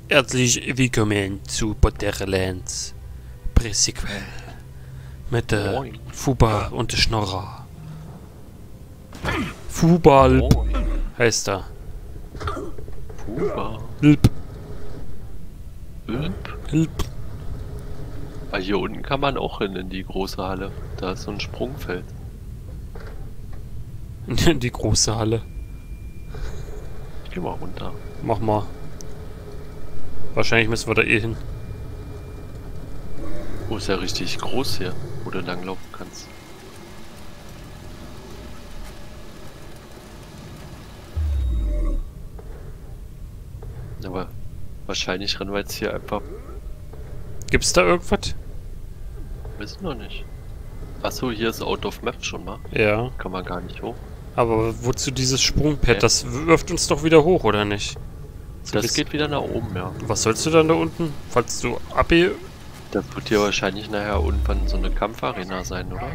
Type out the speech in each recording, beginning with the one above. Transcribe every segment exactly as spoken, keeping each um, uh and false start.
Herzlich willkommen zu Borderlands Pre-Sequel mit der Moin. Fuba und der Schnorrer. Fubalp heißt er. Fuba. Hilp. Hilp. Hilp. Ah, hier unten kann man auch hin in die große Halle. Da ist so ein Sprungfeld. In die große Halle. Ich geh mal runter. Mach mal. Wahrscheinlich müssen wir da eh hin. Oh, ist ja richtig groß hier, wo du langlaufen kannst. Aber wahrscheinlich rennen wir jetzt hier einfach. Gibt's da irgendwas? Weiß ich noch nicht. Achso, hier ist Out of Map schon mal. Ja. Kann man gar nicht hoch. Aber wozu dieses Sprungpad? Okay. Das wirft uns doch wieder hoch, oder nicht? So Das bis- geht wieder nach oben, ja. Was sollst du dann da unten? Falls du abge... Das wird hier wahrscheinlich nachher irgendwann so eine Kampfarena sein, oder?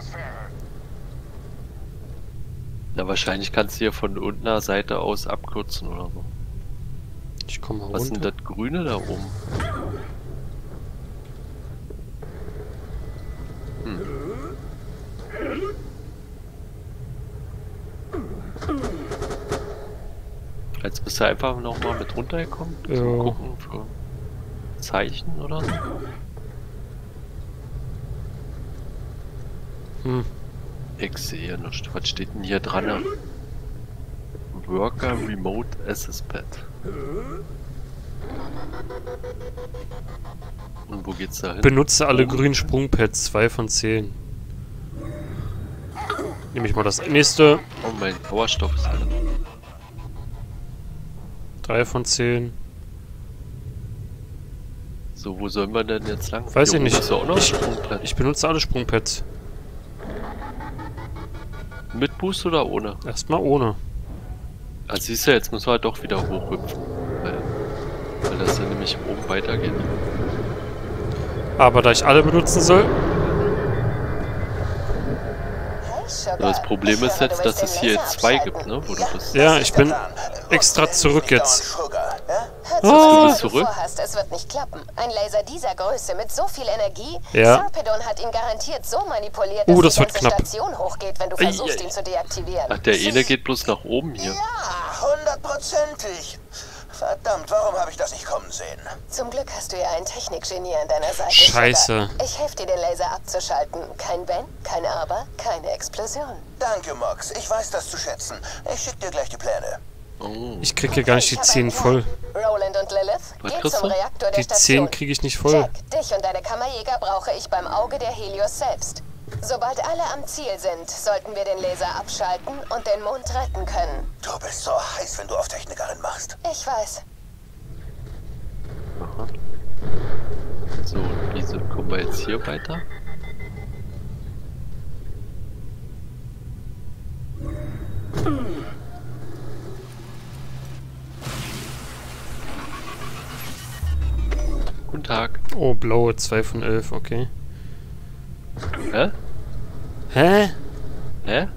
Na, wahrscheinlich kannst du hier von unterer Seite aus abkürzen oder so. Ich komm mal Was ist denn runter. das Grüne da oben? Hm. Jetzt bist du einfach nochmal mit runtergekommen? Ja. Zum Gucken für Zeichen oder so? Hm. Ich sehe nichts. Was steht denn hier dran? Worker Remote Access Pad. Und wo geht's da hin? Benutze alle Oben. grünen Sprungpads, zwei von zehn. Nehme ich mal das nächste. Oh, mein Sauerstoff ist alle. drei von zehn. So, wo sollen wir denn jetzt lang? Weiß Hier ich nicht. oben ist ja auch noch ein Ich- Sprungbrett. Ich benutze alle Sprungpads. Mit Boost oder ohne? Erstmal ohne. Also siehst du, jetzt müssen wir halt doch wieder hochhüpfen. Weil, weil das dann nämlich oben weitergeht. Aber da ich alle benutzen soll... Das Problem ist jetzt, dass es hier zwei gibt, ne? Wo du bist. Ja, ich bin extra zurück jetzt. Du Oh. bist zurück? Vorhast, es wird nicht klappen. Ein Laser dieser Größe mit so viel Energie. Ja. Sarpedon hat ihn garantiert so manipuliert, Uh, dass das die wird ganze knapp. Station hochgeht, wenn du Ei, versuchst, ei. ihn zu deaktivieren. Ach, der eine geht bloß nach oben hier. Ja, hundertprozentig. Verdammt, warum habe ich das nicht kommen sehen? Zum Glück hast du ja ein Technikgenie an deiner Seite. Scheiße. Sugar. Ich helfe dir, den Laser abzuschalten. Kein Wenn, kein Aber, keine Explosion. Danke, Mox. Ich weiß das zu schätzen. Ich schicke dir gleich die Pläne. Oh. Ich krieg hier gar nicht die Ich hab zehn einen voll. Plan. Roland und Lilith, Was geht kriegst zum du? Reaktor der Die Station. zehn kriege ich nicht voll. Jack, dich und deine Kammerjäger brauche ich beim Auge der Helios selbst. Sobald alle am Ziel sind, sollten wir den Laser abschalten und den Mond retten können. Du bist so heiß, wenn du auf Technikerin machst. Ich weiß. Aha. So, wieso kommen wir jetzt hier weiter? Guten Tag. Oh, blaue zwei von elf, okay. Hä? Hä? Hä?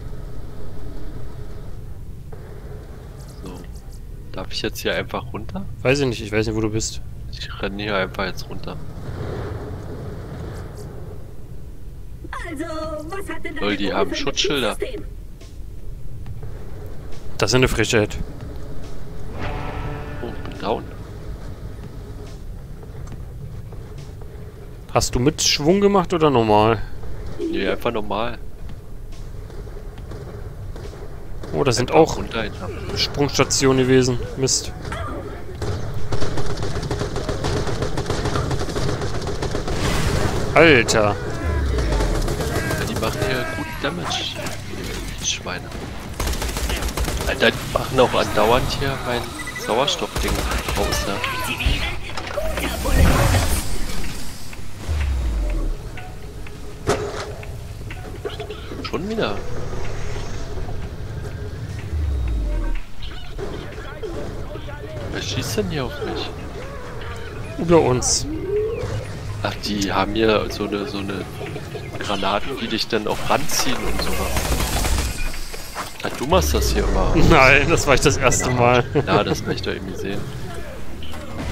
So. Darf ich jetzt hier einfach runter? Weiß ich nicht, ich weiß nicht, wo du bist. Ich renne hier einfach jetzt runter. Also, was hat denn Lol, die haben Schutzschilder. Das ist eine Frechheit. Oh, ich bin down. Hast du mit Schwung gemacht oder normal? Nee, einfach normal. Oh, das sind Einfach auch runter einfach. Sprungstationen gewesen. Mist. Alter. Ja, die machen hier gut Damage. Die Schweine. Alter, die machen auch andauernd hier mein Sauerstoffding raus, ja. Schon wieder. Wer schießt denn hier auf mich? Über uns. Ach, die haben hier so eine, so eine Granaten, die dich dann auch ranziehen und sowas. Ach, du machst das hier immer. Nein, das war ich das erste Mal. Ja, das kann ich doch irgendwie sehen.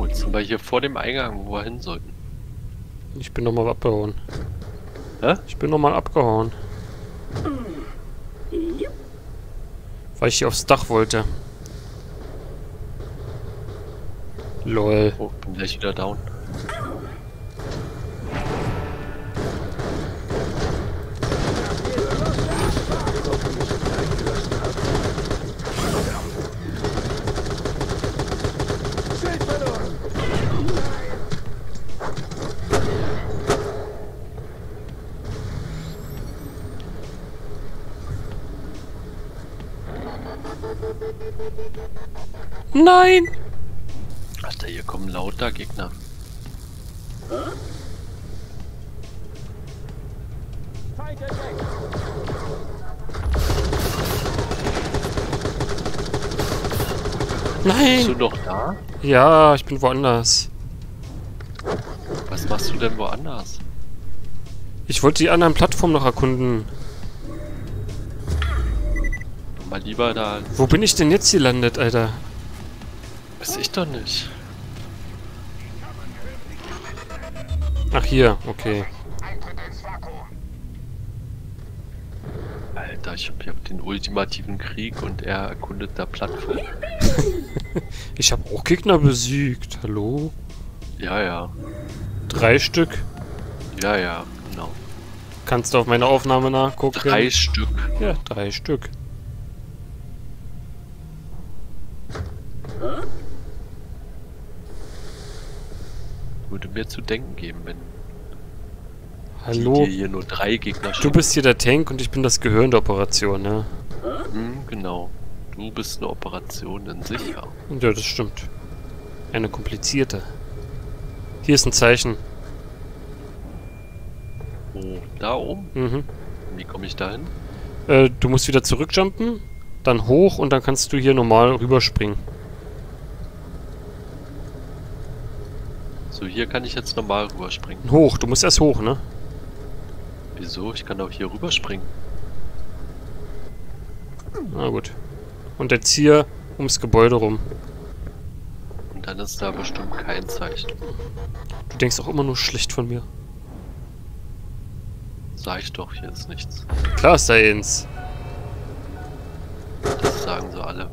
Jetzt sind wir hier vor dem Eingang, wo wir hin sollten. Ich bin nochmal abgehauen. Hä? Ich bin nochmal abgehauen. Weil ich hier aufs Dach wollte. Lol. Oh, bin gleich wieder down. Nein! Alter, hier kommen lauter Gegner. Nein! Bist du noch da? Ja, ich bin woanders. Was machst du denn woanders? Ich wollte die anderen Plattformen noch erkunden. Mal lieber da. Wo bin ich denn jetzt gelandet, Alter? Weiß ich doch nicht. Ach, hier, okay. Alter, ich hab hier den ultimativen Krieg und er erkundet da Plattform. Ich habe auch Gegner besiegt. Hallo? Ja, ja. Drei Stück. Ja, ja, genau. Kannst du auf meine Aufnahme nachgucken? Drei Stück. Ja, drei Stück. Würde mir zu denken geben, wenn Hallo? die hier nur drei Gegner Du schicken. bist hier der Tank und ich bin das Gehirn der Operation, ja? Hm, genau. Du bist eine Operation in sich, ja. Ja, das stimmt. Eine komplizierte. Hier ist ein Zeichen. Oh, da oben? Mhm. Wie komme ich da hin? Äh, du musst wieder zurückjumpen, dann hoch und dann kannst du hier normal rüberspringen. So, hier kann ich jetzt normal rüberspringen. Hoch, du musst erst hoch, ne? Wieso? Ich kann doch hier rüberspringen. Na gut. Und jetzt hier ums Gebäude rum. Und dann ist da bestimmt kein Zeichen. Du denkst auch immer nur schlecht von mir. Sag ich doch, hier ist nichts. Klar ist da eins. Das sagen sie alle.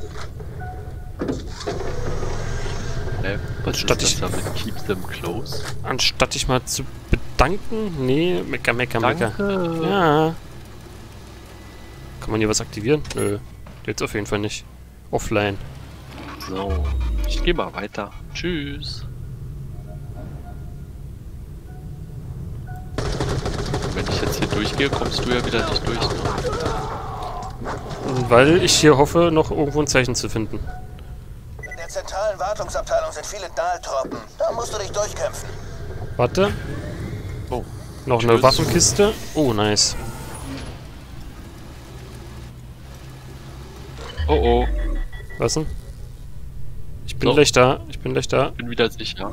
Äh, was Statt ist ich- das da mit Keep them close? Anstatt dich mal zu bedanken. Nee, mecker, mecker, mecker. Danke! Ja. Kann man hier was aktivieren? Nö. Jetzt auf jeden Fall nicht. Offline. So, ich gehe mal weiter. Tschüss! Wenn ich jetzt hier durchgehe, kommst du ja wieder nicht durch, ne? Weil ich hier hoffe, noch irgendwo ein Zeichen zu finden. In der zentralen Wartungsabteilung sind viele Dahltruppen. Da musst du dich durchkämpfen. Warte. Oh, Noch eine Tschüss. Waffenkiste. Oh, nice. oh oh, Was denn? Ich bin So. gleich da. Ich bin gleich da. bin wieder sicher.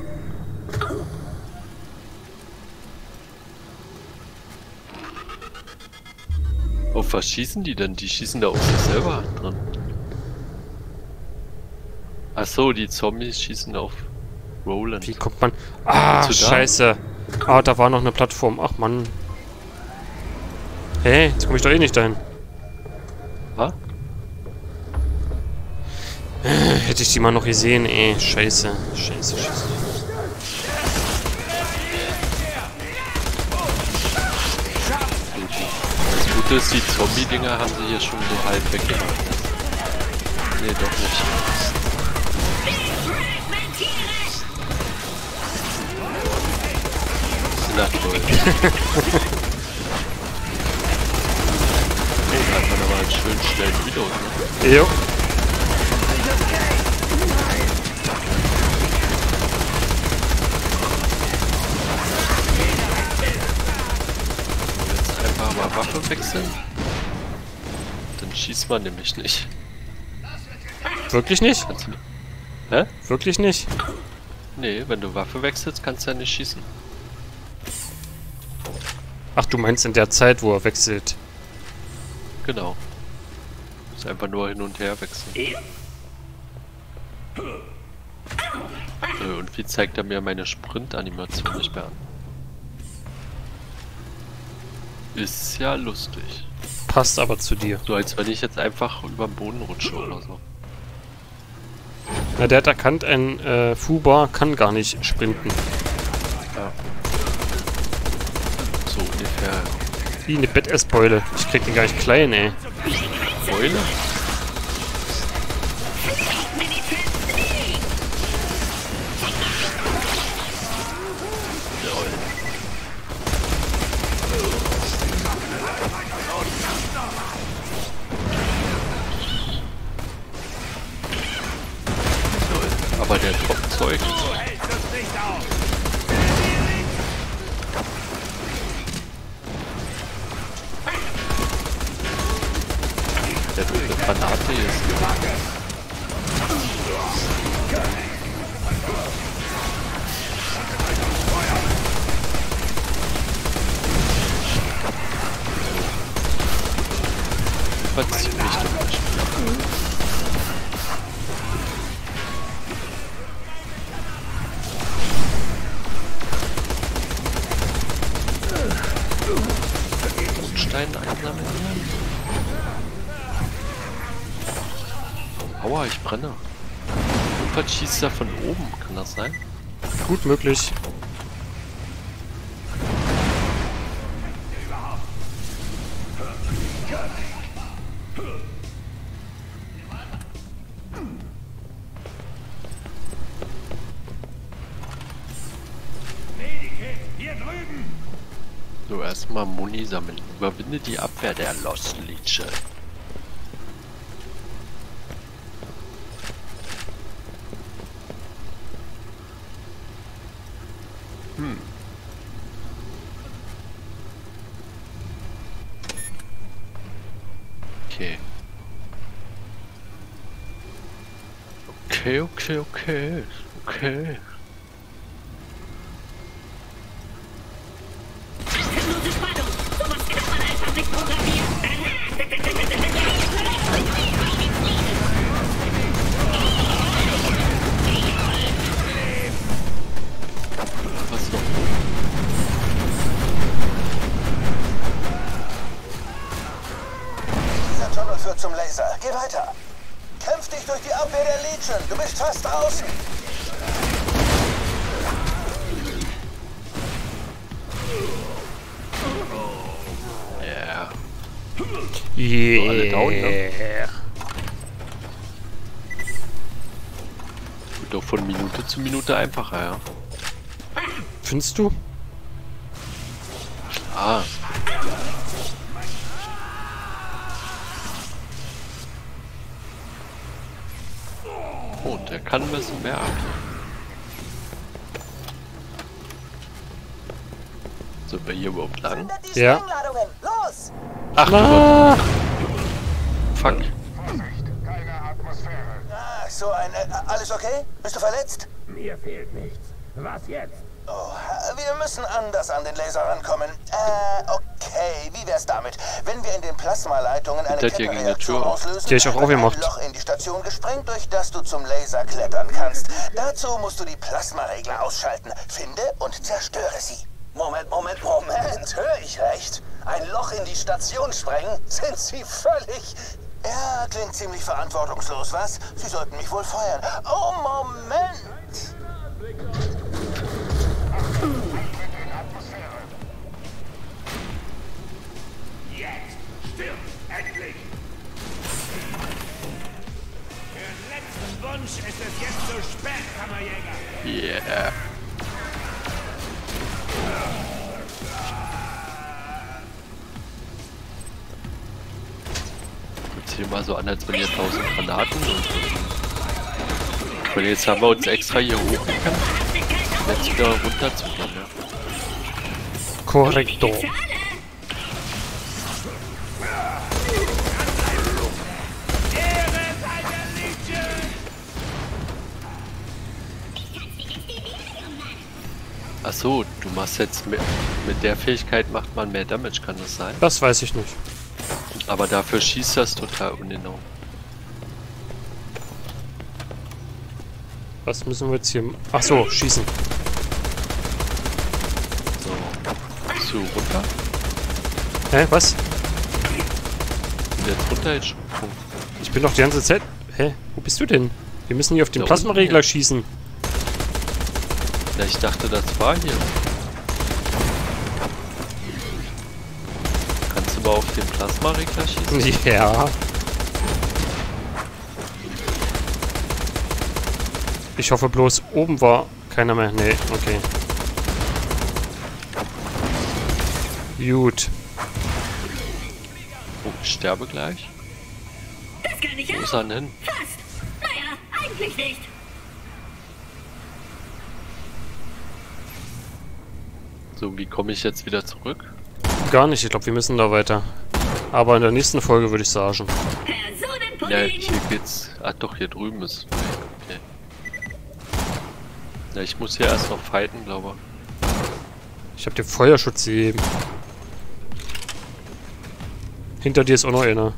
Auf was schießen die denn? Die schießen da auf sich selber dran. Ach so, die Zombies schießen auf Roland. Wie kommt man... Ah, Bist du da? scheiße. Ah, da war noch eine Plattform. Ach, Mann. Hä? Jetzt komme ich doch eh nicht dahin. Was? Hätte ich die mal noch gesehen, ey. Scheiße. Scheiße, scheiße. Das Gute ist, die Zombie-Dinger haben sie hier schon so halb weggemacht. Nee, doch nicht. Na toll. Oh, da hat man aber einen schönen schnellen Reload, ne? Jo. Jetzt einfach mal Waffe wechseln. Dann schießt man nämlich nicht. Wirklich nicht? Kannst du... Hä? Wirklich nicht? Nee, wenn du Waffe wechselst, kannst du ja nicht schießen. Ach, du meinst in der Zeit, wo er wechselt. Genau. Ist einfach nur hin und her wechseln. Äh, irgendwie zeigt er mir meine Sprint-Animation nicht mehr an. Ist ja lustig. Passt aber zu dir. So als wenn ich jetzt einfach über den Boden rutsche oder so. Na, der hat erkannt, ein äh, Fubar kann gar nicht sprinten. Ja. So ungefähr. Wie eine Bettessbeule. Ich krieg den gar nicht klein, ey. Beule? Aber der Top-Zeug. Der wird eine Granate ist. Was ziemlich durch. Stein einsammeln. Aua, ich brenne. Irgendwas schießt er von oben, kann das sein? Gut möglich. So, erstmal Muni sammeln. Überwinde die Abwehr der Lost Legion. Hm. Okay. Okay, okay, okay. Okay. Endlose Spannung. Sowas kann man einfach nicht programmieren. Was noch? Dieser Tunnel führt zum Laser. Geh weiter. Kämpf dich durch die Abwehr der Legion. Du bist fast draußen. Ja. Yeah. alle down, ne? Wird doch von Minute zu Minute einfacher, ja. Findest du? Ah. Oh, der kann ein bisschen mehr. Sind wir hier überhaupt lang? Findet die Ja. Sprengladungen. Los! Ach, Ah, fuck. Ach, so ein... Äh, alles okay? Bist du verletzt? Mir fehlt nichts. Was jetzt? Oh, wir müssen anders an den Laser rankommen. Äh, okay. Wie wär's damit, wenn wir in den Plasmaleitungen eine Das hier ging die Kettenreaktion Tür auf. auslösen? Die hab ich auch dann wird aufgemacht. ein Loch in die Station gesprengt, durch das du zum Laser klettern kannst. Dazu musst du die Plasmaregler ausschalten. Finde und zerstöre sie. Moment, Moment, Moment. Höre ich recht? Ein Loch in die Station sprengen? Sind Sie völlig... Ja, klingt ziemlich verantwortungslos, was? Sie sollten mich wohl feuern. Oh, Moment! Jetzt! Stirb! Endlich! Für den letzten Wunsch ist es jetzt zu spät, Kammerjäger! Yeah. Jetzt hier mal so an, als wenn hier tausend Granaten und... Und jetzt haben wir uns extra hier hochgekämpft, um jetzt wieder runter zu gehen, ne? korrekto. Ach so, du machst jetzt mit, mit der Fähigkeit macht man mehr Damage, kann das sein? Das weiß ich nicht. Aber dafür schießt das total ungenau. Was müssen wir jetzt hier... Ach so, schießen. So. Bist du runter? Hä, was? Der ist runter jetzt schon. Ich bin doch die ganze Zeit... Hä? Wo bist du denn? Wir müssen hier auf den Da Plasmaregler unten. schießen. Ja, ich dachte, das war hier. Kannst du mal auf den Plasmaregler schießen? Ja. Ich hoffe bloß, oben war keiner mehr. Nee, okay. Gut. Oh, ich sterbe gleich. Das kann ich Wo ist auch. er denn hin? Fast. Naja, eigentlich nicht. So, wie komme ich jetzt wieder zurück? Gar nicht, ich glaube, wir müssen da weiter. Aber in der nächsten Folge würde ich sagen. Ja, hier geht's. Ah, doch, hier drüben ist. Okay. Ja, ich muss hier erst noch fighten, glaube Ich habe den Feuerschutz gegeben. Hinter dir ist auch noch einer.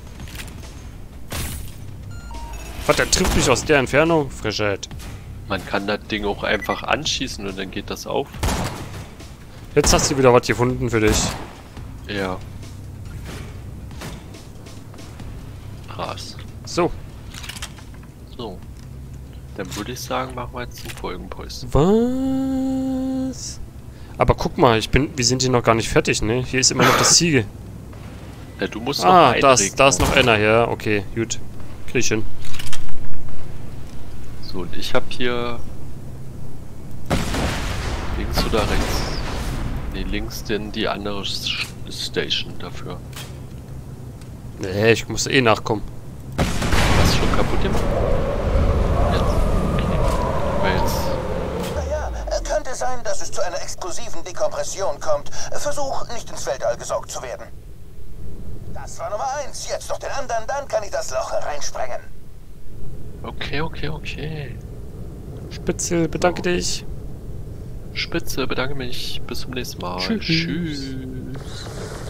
Was, der trifft mich aus der Entfernung? Frechheit. ich. Man kann das Ding auch einfach anschießen und dann geht das auf. Jetzt hast du wieder was gefunden für dich. Ja. Krass. So. So. Dann würde ich sagen, machen wir jetzt einen Folgenpost. Was? Aber guck mal, ich bin, wir sind hier noch gar nicht fertig, ne? Hier ist immer noch das Ziel. Ja, du musst noch Ah, einen da ist, Regler. da ist noch einer, ja, okay, gut. Krieg ich hin. So, und ich habe hier links oder rechts? Ne, links denn die andere S- Station dafür. Nee, ich muss eh nachkommen. Was ist schon kaputt gemacht? Jetzt? Okay. Aber jetzt. Naja, könnte sein, dass es zu einer explosiven Dekompression kommt. Versuch, nicht ins Weltall gesaugt zu werden. Das war Nummer eins. Jetzt noch den anderen, dann kann ich das Loch reinsprengen. Okay, okay, okay. Spitzel, bedanke dich. Spitze, bedanke mich. Bis zum nächsten Mal. Tschüss. Tschüss.